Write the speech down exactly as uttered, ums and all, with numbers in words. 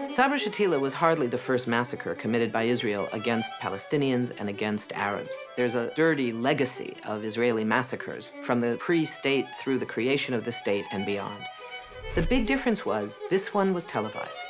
Sabra Shatila was hardly the first massacre committed by Israel against Palestinians and against Arabs. There's a dirty legacy of Israeli massacres from the pre-state through the creation of the state and beyond. The big difference was this one was televised.